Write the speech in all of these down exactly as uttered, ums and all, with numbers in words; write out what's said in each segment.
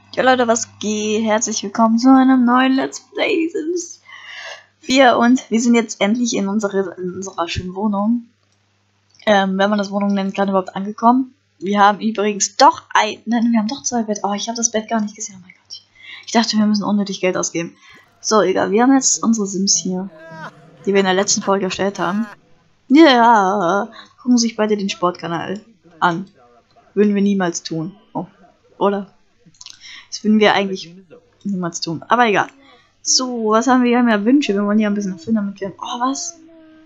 Ja Leute, was geht? Herzlich willkommen zu einem neuen Let's Play Sims vier und wir sind jetzt endlich in, unsere, in unserer schönen Wohnung. Ähm, wenn man das Wohnung nennt, gerade überhaupt angekommen. Wir haben übrigens doch ein, nein, wir haben doch zwei Bett. Oh, ich habe das Bett gar nicht gesehen. Oh mein Gott. Ich dachte, wir müssen unnötig Geld ausgeben. So, egal. Wir haben jetzt unsere Sims hier, die wir in der letzten Folge erstellt haben. Ja, gucken sich beide den Sportkanal an. Würden wir niemals tun. Oh, oder? Das würden wir eigentlich niemals tun. Aber egal. So, was haben wir? Wir haben ja Wünsche. Wir wollen ja ein bisschen erfüllen, damit wir... Oh, was?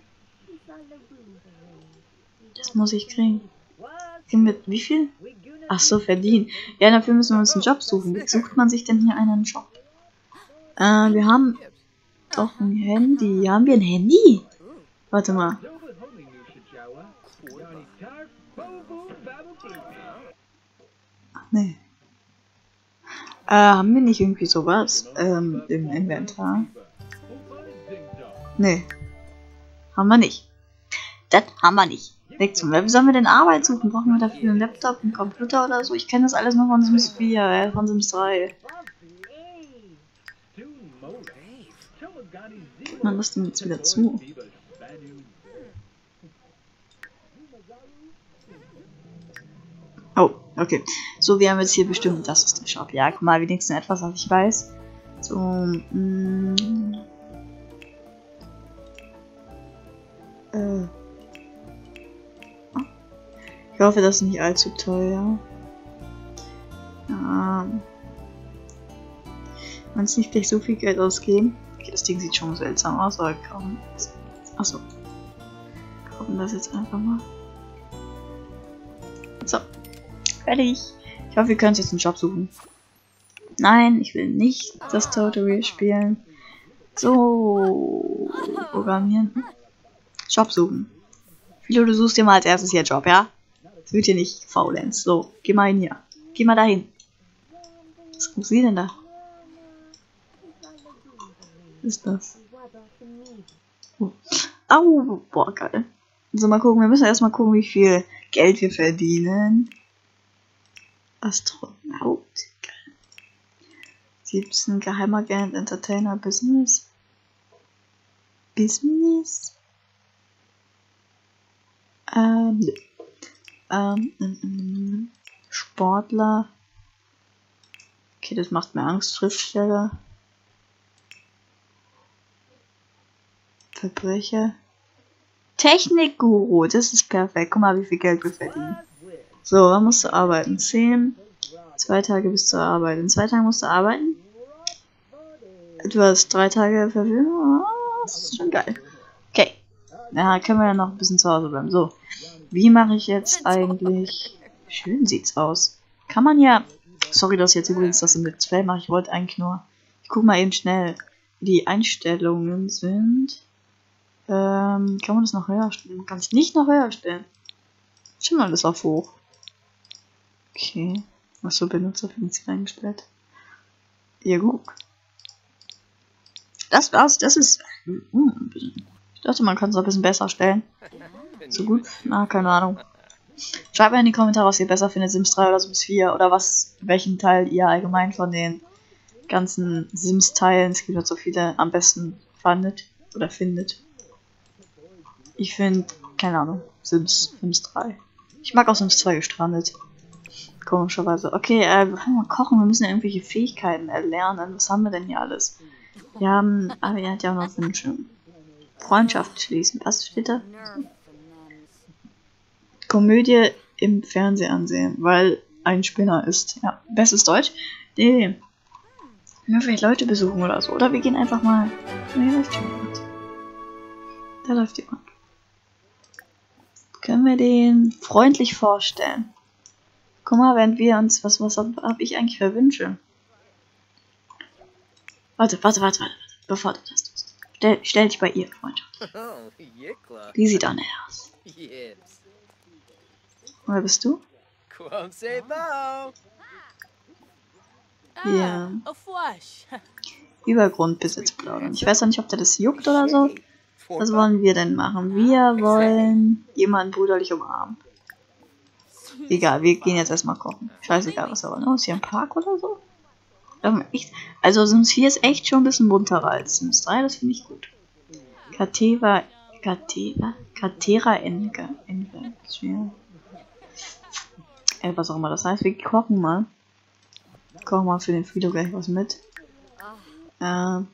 Das muss ich kriegen. Kriegen wir... Wie viel? Ach so, verdienen. Ja, dafür müssen wir uns einen Job suchen. Wie sucht man sich denn hier einen Job? Äh, wir haben... Doch ein Handy. Haben wir ein Handy? Warte mal. Ach, nee. Äh, haben wir nicht irgendwie sowas ähm, im Inventar? Nee. Haben wir nicht. Das haben wir nicht. Weg zum Web. Wie sollen wir denn Arbeit suchen? Brauchen wir dafür einen Laptop, einen Computer oder so? Ich kenne das alles nur von Sims vier, äh, von Sims drei. Man lässt ihn jetzt wieder zu. Oh, okay. So, wir haben jetzt hier bestimmt, das ist der Shop. Ja, guck mal, wenigstens etwas, was ich weiß. So, mm, äh. Ich hoffe, das ist nicht allzu teuer. Ja. Man es nicht gleich so viel Geld ausgeben. Okay, das Ding sieht schon seltsam aus, aber kaum. Achso. Kaufen das jetzt einfach mal. So. Fertig. Ich hoffe, wir können uns jetzt einen Job suchen. Nein, ich will nicht das Tutorial spielen. So. Programmieren. Job suchen. Philo, du suchst dir mal als erstes hier Job, ja? Das wird hier nicht faulenz. So, geh mal hin hier. Geh mal dahin. Was guckst du denn da? Was ist das? Oh. Au, boah, geil. So, mal gucken. Wir müssen erstmal gucken, wie viel Geld wir verdienen. Astronaut. siebzehn Geheimagent, Entertainer, Business. Business? Ähm, ähm, ähm, Sportler. Okay, das macht mir Angst. Schriftsteller. Verbrecher. Technikguru, das ist perfekt. Guck mal, wie viel Geld wir verdienen. So, wann musst du arbeiten? zehn. Zwei Tage bis zur Arbeit. In zwei Tagen musst du arbeiten. Du hast drei Tage Verfügung. Oh, das ist schon geil. Okay. Ja, können wir ja noch ein bisschen zu Hause bleiben. So. Wie mache ich jetzt eigentlich... Schön sieht's aus. Kann man ja... Sorry, dass ich jetzt übrigens das im Let's Play mache. Ich wollte eigentlich nur... Ich gucke mal eben schnell, wie die Einstellungen sind. Ähm, kann man das noch höher stellen? Man kann es nicht noch höher stellen. Schon mal das auf hoch. Okay. Was so Benutzerfenster eingestellt. Ja, gut. Das war's. Das ist. Ich dachte, man kann es ein bisschen besser stellen. So gut? Na, keine Ahnung. Schreibt mir in die Kommentare, was ihr besser findet, Sims drei oder Sims vier. Oder was, welchen Teil ihr allgemein von den ganzen Sims-Teilen, es gibt halt so viele, am besten fandet oder findet. Ich finde, keine Ahnung, Sims, Sims drei. Ich mag auch Sims zwei gestrandet. Komischerweise. Okay, äh, wir können mal kochen. Wir müssen ja irgendwelche Fähigkeiten erlernen. Was haben wir denn hier alles? Wir haben, aber er hat ja auch noch Wünsche. Freundschaft schließen. Was steht da? Komödie im Fernsehen ansehen, weil ein Spinner ist. Ja, bestes Deutsch. Nee. Wir vielleicht Leute besuchen oder so. Oder wir gehen einfach mal. Nee, da läuft jemand. Da läuft jemand. Können wir den freundlich vorstellen? Guck mal, während wir uns... Was, was habe hab ich eigentlich für Wünsche? Warte, warte, warte, warte. Bevor du das tust. Stell, stell dich bei ihr, Freundschaft. Wie sieht Anne aus? Wer bist du? Ja. Über Grundbesitz plaudern. Ich weiß auch nicht, ob der das juckt oder so. Was wollen wir denn machen? Wir wollen jemanden brüderlich umarmen. Egal, wir gehen jetzt erstmal kochen. Scheißegal, was wir wollen. Oh, ist hier ein Park oder so? Ähm, echt, also Sims vier ist echt schon ein bisschen bunterer als Sims drei, das finde ich gut. Katera, Katera, Katera Enga, Enga, äh, was auch immer das heißt. Wir kochen mal. Kochen mal für den Frido gleich was mit. Ähm.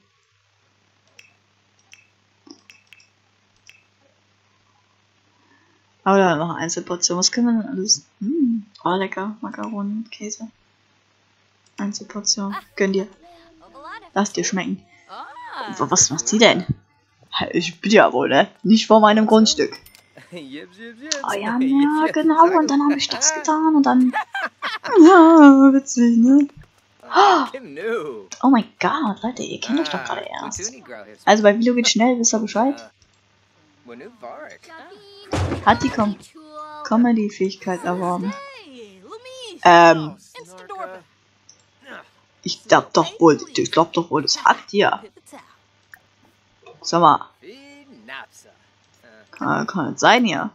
Aber da noch eine Einzelportion. Was können wir denn alles? Hm. Oh, lecker. Makaronen, Käse. Einzelportion. Gönn dir. Lass dir schmecken. Was macht sie denn? Ich bin ja wohl, ne? Nicht vor meinem Grundstück. Oh ja, ja, genau. Und dann habe ich das getan und dann... Ja, witzig, ne? Oh mein Gott, Leute, ihr kennt euch doch gerade erst. Also bei Vilo geht schnell, wisst ihr Bescheid? Hat die Com Comedy-Fähigkeit erworben. Ähm... Ich glaub doch wohl, ich glaub doch wohl, das hat ihr. Sag mal. Kann, kann es sein, ja.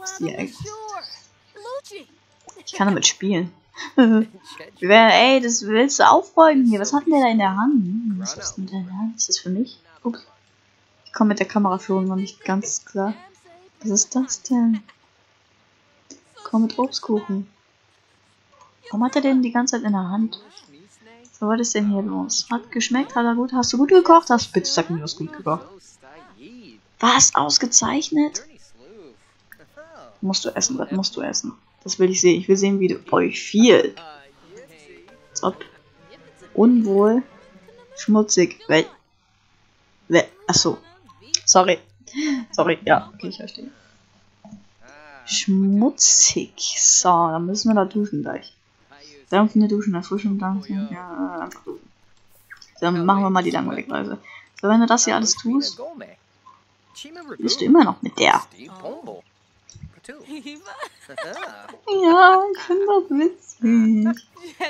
Ich kann damit spielen. Ey, das willst du aufräumen hier. Was hat denn der da in der Hand? Was ist denn da in der Hand? Ist das für mich? Ups. Ich komme mit der Kameraführung noch nicht ganz klar. Was ist das denn? Komm mit Obstkuchen. Warum hat er den die ganze Zeit in der Hand? So, was ist denn hier los? Hat geschmeckt? Hat er gut? Hast du gut gekocht? Hast bitte sag mir, du hast gut gekocht. Was? Ausgezeichnet? Musst du essen, das musst du essen. Das will ich sehen. Ich will sehen, wie du euch viel. Als ob. Unwohl. Schmutzig. Wel. Wel. Achso. Sorry. Sorry. Ja, okay, ich verstehe. Schmutzig. So, dann müssen wir da duschen gleich. Dampfen eine Duschen, erfrischen, dampfen. Ja, einfach duschen. Dann machen wir mal die langweilige Reise. So, wenn du das hier alles tust, bist du immer noch mit der. Ja, ich finde das witzig.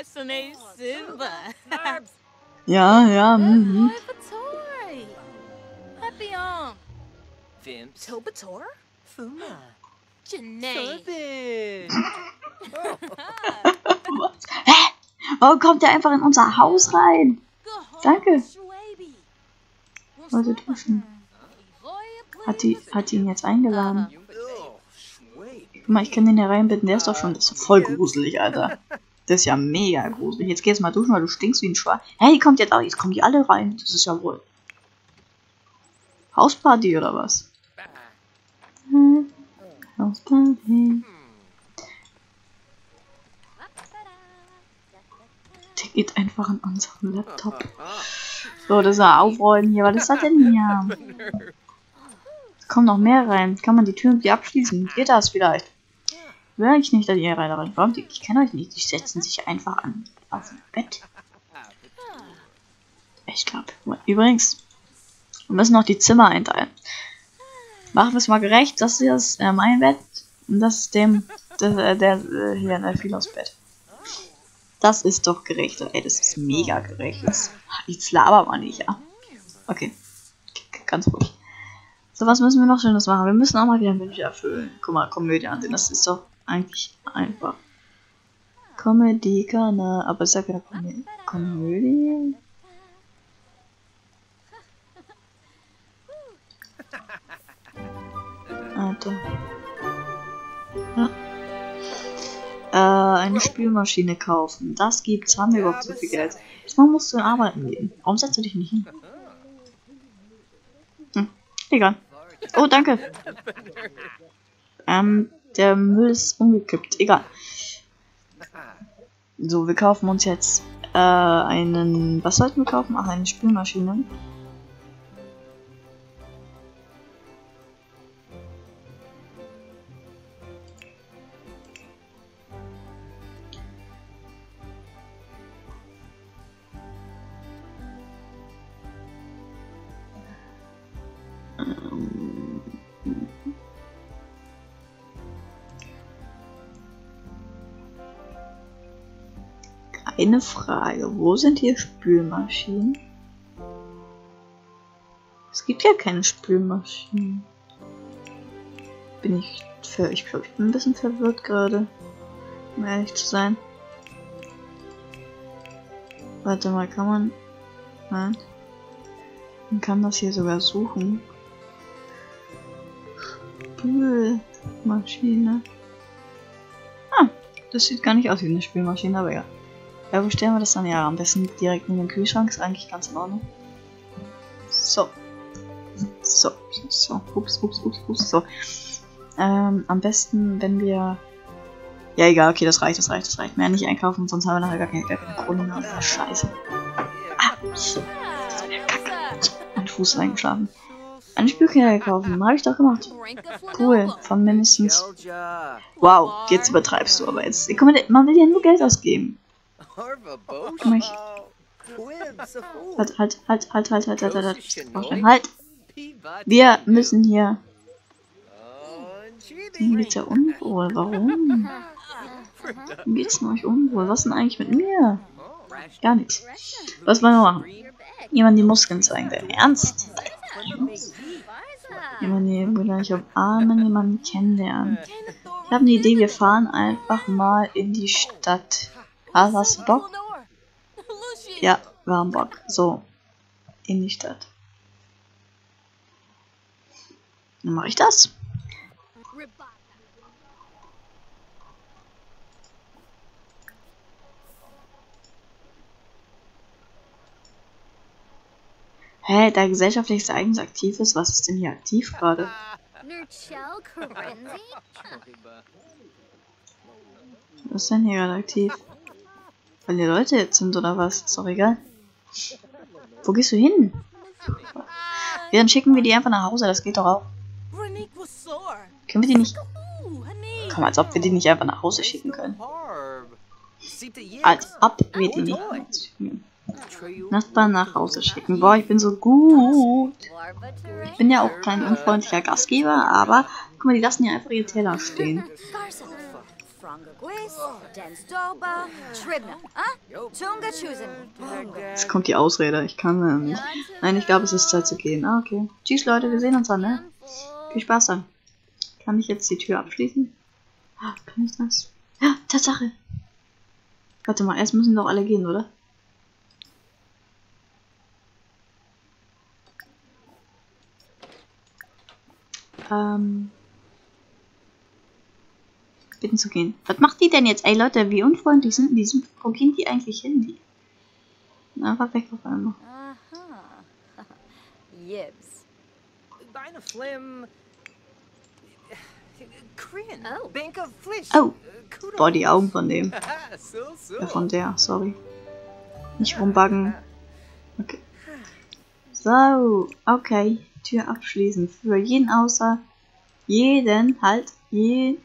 Ja, ja, mhm. Hä? Warum kommt der einfach in unser Haus rein? Danke. Wollte duschen. Hat die, hat die ihn jetzt eingeladen? Guck mal, ich kann den hier reinbitten. Der ist doch schon, das ist voll gruselig, Alter. Das ist ja mega gruselig. Jetzt geh jetzt mal duschen, weil du stinkst wie ein Schwein. Hey, kommt jetzt auch, jetzt kommen die alle rein. Das ist ja wohl Hausparty oder was? Hm. Hausparty. Der geht einfach in unseren Laptop. So, das ist er aufräumen hier. Was ist das denn hier? Es kommen noch mehr rein. Kann man die Tür irgendwie abschließen? Geht das vielleicht? Will ich nicht, dass ihr rein. Warum? Ich kenne euch nicht. Die setzen sich einfach an auf dem Bett. Ich glaube. Übrigens, wir müssen noch die Zimmer einteilen. Machen wir es mal gerecht. Das hier ist äh, mein Bett. Und das ist dem, der, der äh, hier in der Philos Bett. Das ist doch gerecht. Ey, das ist mega gerecht. Das, jetzt labert man nicht, ja. Okay. Ganz ruhig. So, was müssen wir noch Schönes machen? Wir müssen auch mal wieder Wünsche erfüllen. Guck mal, Komödie ansehen. Das ist doch eigentlich einfach. Comedy-Kanal. Aber ist ja keine Komödie. Komödie? Alter. Ja. Äh, eine Spülmaschine kaufen. Das gibt's. Haben wir überhaupt so viel Geld? Erstmal musst du arbeiten gehen. Warum setzt du dich nicht hin? Hm. Egal. Oh, danke. Ähm, der Müll ist umgekippt. Egal. So, wir kaufen uns jetzt äh, einen... Was sollten wir kaufen? Ach, eine Spülmaschine. Eine Frage, wo sind hier Spülmaschinen? Es gibt ja keine Spülmaschinen. Bin ich für ich glaube, ich bin ein bisschen verwirrt gerade, um ehrlich zu sein. Warte mal, kann man... Nein. Man kann das hier sogar suchen. Spülmaschine. Ah, das sieht gar nicht aus wie eine Spülmaschine, aber ja. Ja, wo stellen wir das dann? Ja, am besten direkt in den Kühlschrank. Ist eigentlich ganz in Ordnung. So. So, so, so. Ups, ups, ups, ups, so. Ähm, am besten, wenn wir... Ja, egal, okay, das reicht, das reicht, das reicht. Mehr nicht einkaufen, sonst haben wir nachher gar keine, gar keine Kohle mehr. Oh, Scheiße. Ah, mein Fuß ist eingeschlafen. Eine Spülkerne kaufen, habe ich doch gemacht. Cool, von mindestens... Wow, jetzt übertreibst du aber jetzt. Guck mal, man will ja nur Geld ausgeben. Guck mal, ich... Halt, halt, halt, halt, halt, halt, halt, halt, halt. Halt! Wir müssen hier... Mir geht's ja unwohl, warum? Mir geht's noch nicht unwohl. Was denn eigentlich mit mir? Gar nichts. Was wollen wir machen? Jemand die Muskeln zeigen. Dein Ernst? Jemanden hier gleich umarmen, jemanden kennenlernen. Ich habe eine Idee, wir fahren einfach mal in die Stadt. Ah, hast du Bock? Ja, wir haben Bock. So. In die Stadt. Dann mache ich das. Hä, hey, da gesellschaftliches Ereignis aktiv ist, was ist denn hier aktiv gerade? Was ist denn hier gerade aktiv? Weil die Leute jetzt sind oder was? Ist doch egal. Wo gehst du hin? Ja, dann schicken wir die einfach nach Hause, das geht doch auch. Können wir die nicht... Komm, als ob wir die nicht einfach nach Hause schicken können. Als ob wir die nicht nach Hause schicken. Nachbarn nach Hause schicken. Boah, ich bin so gut. Ich bin ja auch kein unfreundlicher Gastgeber, aber guck mal, die lassen ja einfach ihre Teller stehen. Jetzt kommt die Ausrede, ich kann äh, nicht. Nein, ich glaube, es ist Zeit zu gehen. Ah, okay. Tschüss Leute, wir sehen uns dann, ne? Viel Spaß dann. Kann ich jetzt die Tür abschließen? Ah, kann ich das? Ja, Tatsache. Warte mal, erst müssen doch alle gehen, oder? Ähm... Bitten zu gehen. Was macht die denn jetzt? Ey Leute, wie unfreundlich sind die? Sind, wo gehen die eigentlich hin? Die? Einfach weg auf einmal. Oh. Boah, die Augen von dem. Ja, von der, sorry. Nicht rumbuggen. Okay. So, okay. Tür abschließen. Für jeden außer jeden, halt, jeden.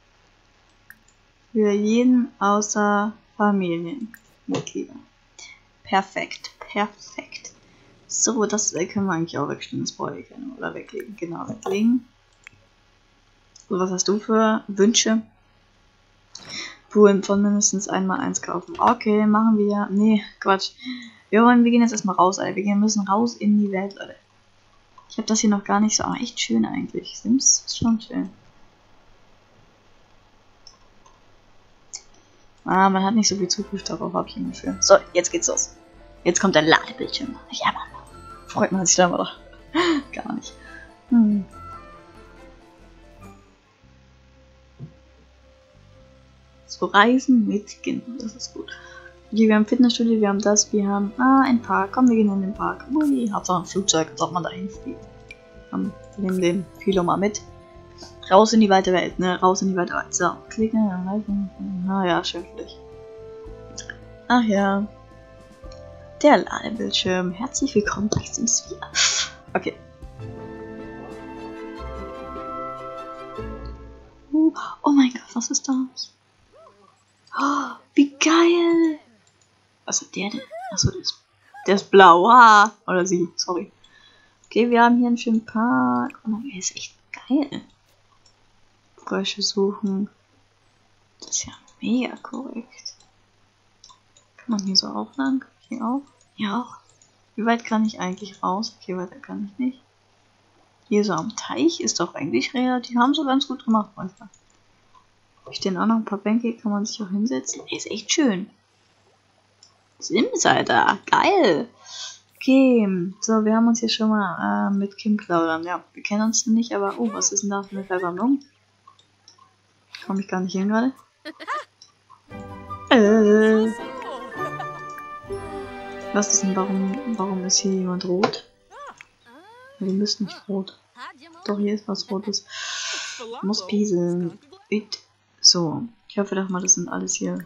Für jeden außer Familienmitglieder. Perfekt, perfekt. So, das können wir eigentlich auch wegstellen. Das brauche ich gerne. Oder weglegen. Genau, weglegen. So, was hast du für Wünsche? Pool von mindestens einmal eins kaufen. Okay, machen wir. Nee, Quatsch. Wir wollen, wir gehen jetzt erstmal raus, Alter. Wir gehen müssen raus in die Welt, Leute. Ich habe das hier noch gar nicht so. Aber echt schön eigentlich. Sims ist schon schön. Ah, man hat nicht so viel Zugriff darauf, habe ich ein Gefühl. So, jetzt geht's los. Jetzt kommt der Ladebildschirm. Ja, Mann. Freut man sich da mal doch. Gar nicht. Hm. So, Reisen mit Kindern. Das ist gut. Okay, wir haben Fitnessstudio, wir haben das, wir haben... Ah, ein Park. Komm, wir gehen in den Park. Ui, Hauptsache ein Flugzeug, als ob man da hinfliegt. Komm, wir nehmen den Philo mal mit. Raus in die weite Welt, ne? Raus in die weite Welt. So, klicken, erreichen. Na ja, schön für dich. Ach ja. Der Ladebildschirm. Herzlich willkommen bei Sims vier. Okay. Uh, oh mein Gott, was ist das? Oh, wie geil! Was hat der denn? Achso, der ist, der ist blau. Ah, oder sie, sorry. Okay, wir haben hier einen schönen Park. Oh mein Gott, der ist echt geil. Frösche suchen. Das ist ja mega korrekt. Kann man hier so auch lang? Hier auch? Hier auch. Wie weit kann ich eigentlich raus? Okay, weiter kann ich nicht. Hier so am Teich ist doch eigentlich relativ. Die haben so ganz gut gemacht manchmal. Habe ich denn auch noch ein paar Bänke? Kann man sich auch hinsetzen? Ey, ist echt schön. Sims, Alter. Geil. Okay, so, wir haben uns hier schon mal äh, mit Kim plaudern. Ja, wir kennen uns nicht, aber... Oh, was ist denn da für eine Versammlung? Komme ich gar nicht hin gerade. Äh... Was ist denn, warum, warum ist hier jemand rot? Die müssen nicht rot. Doch, hier ist was Rotes. Muss pieseln. So, ich hoffe doch mal, das sind alles hier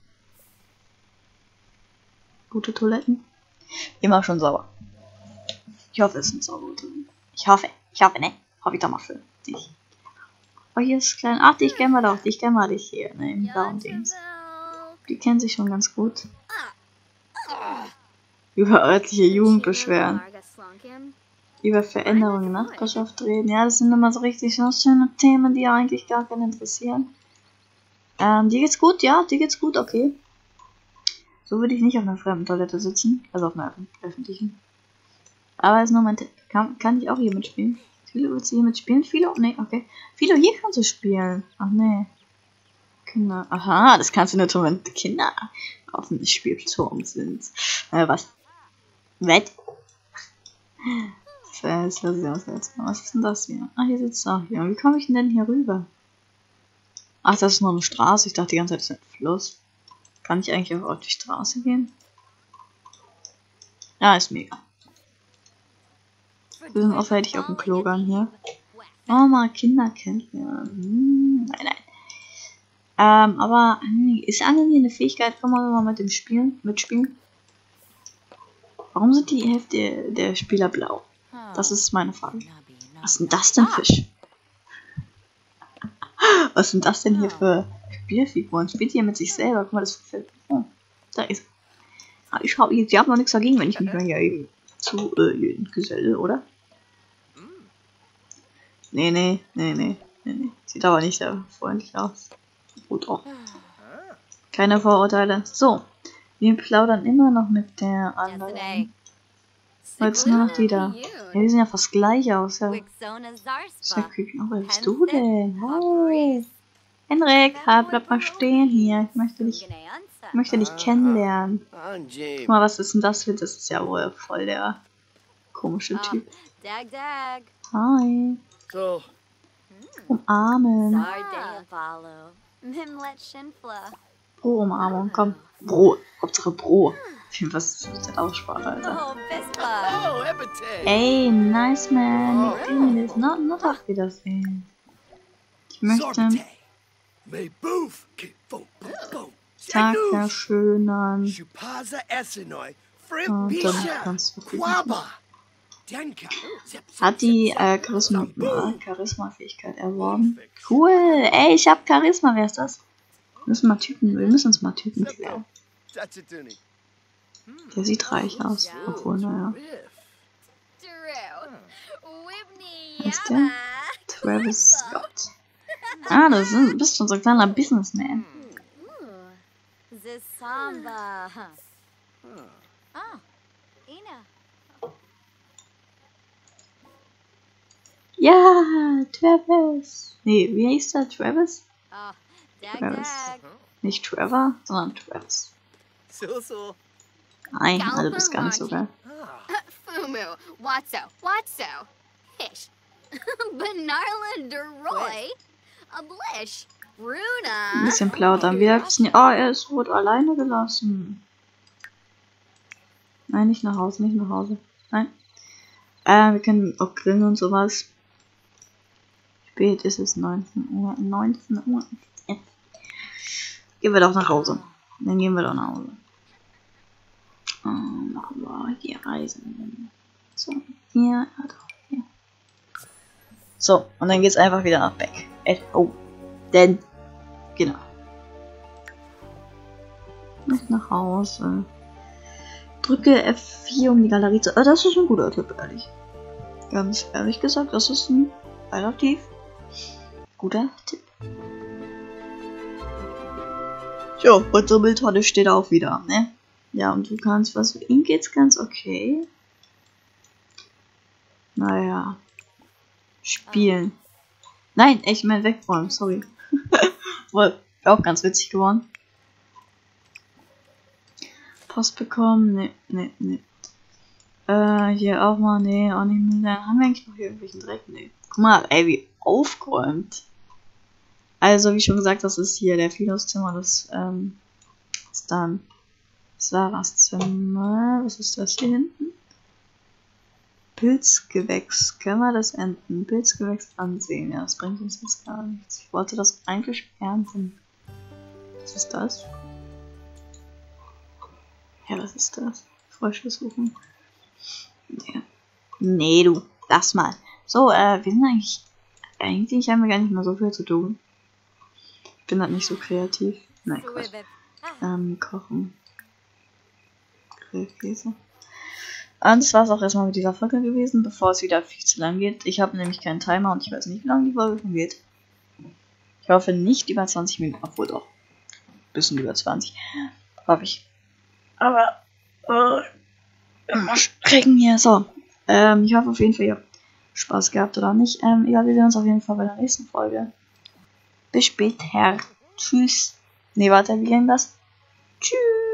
gute Toiletten. Immer schon sauber. Ich hoffe, es sind saubere Toiletten. Ich hoffe, ich hoffe, ne? Hoffe ich doch mal für dich. Oh, hier ist klein. Ach, dich kennen wir doch. Dich kennen wir dich hier, ne? Im blauen Dings. Die kennen sich schon ganz gut. Über örtliche Jugendbeschwerden. Über Veränderungen in der Nachbarschaft reden. Ja, das sind immer so richtig so schöne Themen, die eigentlich gar keinen interessieren. Ähm, dir geht's gut? Ja, dir geht's gut, okay. So würde ich nicht auf einer fremden Toilette sitzen. Also auf einer öffentlichen. Aber ist nur mein Tipp. Kann, kann ich auch hier mitspielen? Philo, willst du hier mitspielen? Philo? Nee, okay. Philo, hier kannst du spielen. Ach nee. Kinder. Aha, das kannst du nur tun, wenn Kinder auf dem Spielturm sind. Äh, was? Wett? Das ist ja sehr seltsam. Was ist denn das hier? Ah, hier sitzt auch hier. Wie komme ich denn hier rüber? Ach, das ist nur eine Straße. Ich dachte die ganze Zeit, das ist ein Fluss. Kann ich eigentlich auch auf die Straße gehen? Ja, ist mega. Wir sind auch fertig auf dem Klogang hier. Oh, mal Kinder kennenlernen. Hm, nein, nein. Ähm, aber ist Angeln hier eine Fähigkeit? Kann man mal mit dem Spielen mitspielen? Warum sind die Hälfte der Spieler blau? Das ist meine Frage. Was sind das denn für Sch Was sind das denn hier für Spielfiguren? Spielt ihr mit sich selber? Guck mal, das gefällt mir. Oh, da ist er. Ich hab, sie haben noch nichts dagegen, wenn ich mich mal hier eben zu äh, geselle, oder? Nee, nee, nee, nee, nee, nee. Sieht aber nicht sehr freundlich aus. Gut auch. Keine Vorurteile. So. Wir plaudern immer noch mit der anderen. Jetzt nur noch die da. Ja, die sehen ja fast gleich aus. Ja. Wer bist du denn? Hi. Henrik, halt, bleib mal stehen hier. Ich möchte dich, ich möchte dich kennenlernen. Guck mal, was ist denn das für? Das ist ja wohl voll der komische Typ. Hi. Umarmen. Bro, Umarmung, komm. Bro, Hauptsache Bro. Was ist das Aussprache, Alter? Ey, nice man. Ich will mir das noch, noch auf Wiedersehen. Ich möchte Tag verschönern. Und dann kannst du gucken. Hat die äh, Charisma, äh, Charisma-Fähigkeit erworben. Cool. Ey, ich hab Charisma. Wer ist das? Wir müssen mal Typen, wir müssen uns mal Typen klären. Der sieht reich aus. Obwohl, naja. Wer ist der? Travis Scott. Ah, das ist, bist schon so ein kleiner Businessman. Ja, Travis. Nee, wie hieß der? Travis? Travis. Nicht Trevor, sondern Travis. Nein, also du bist gar nicht so geil. Fumu, Watso, Watso, Hish, Benarla Deroy, Ablish, Runa. Ein bisschen plaudern. Wir wissen, oh, er ist wurde alleine gelassen. Nein, nicht nach Hause, nicht nach Hause. Nein. Äh, wir können auch grillen und sowas. Spät ist es neunzehn Uhr. neunzehn Uhr. Jetzt. Gehen wir doch nach Hause. Dann gehen wir doch nach Hause. Ähm, machen wir hier Reisen. So, hier, hier. So, und dann geht's einfach wieder nach Back. Äh, oh. Denn. Genau. Nicht nach Hause. Drücke F vier, um die Galerie zu... Oh, das ist ein guter Tipp, ehrlich. Ganz ehrlich gesagt, das ist ein relativ guter Tipp. So, unsere Mülltonne steht auch wieder, ne? Ja, und du kannst, was für ihn geht's ganz okay. Naja. Spielen. Nein, ich meine wegräumen, sorry. Wohl, auch ganz witzig geworden. Post bekommen. Ne, ne, ne. Äh, hier auch mal, ne, auch nicht mehr. Dann haben wir eigentlich noch hier irgendwelchen Dreck? Ne. Guck mal, ey, wie aufgeräumt. Also, wie schon gesagt, das ist hier der Philos-Zimmer. Das, ähm, ist dann Sarahs Zimmer. Was ist das hier hinten? Pilzgewächs. Können wir das enden? Pilzgewächs ansehen. Ja, das bringt uns jetzt gar nichts. Ich wollte das eigentlich ernten. Was ist das? Ja, was ist das? Frösche suchen. Ja. Nee, du. Lass mal. So, äh, wir sind eigentlich... Eigentlich haben wir gar nicht mehr so viel zu tun. Ich bin halt nicht so kreativ. Nein, Quatsch. Ähm, kochen. Grillkäse. Und das war es auch erstmal mit dieser Folge gewesen, bevor es wieder viel zu lang geht. Ich habe nämlich keinen Timer und ich weiß nicht, wie lange die Folge schon geht. Ich hoffe nicht über zwanzig Minuten, obwohl doch. Bisschen über zwanzig. Hoffe ich. Aber, äh, immer strecken hier. So. Ähm, ich hoffe auf jeden Fall, ihr habt Spaß gehabt oder nicht. Ähm, ja, wir sehen uns auf jeden Fall bei der nächsten Folge. Bis später. Tschüss. Ne, warte, wie ging das? Tschüss.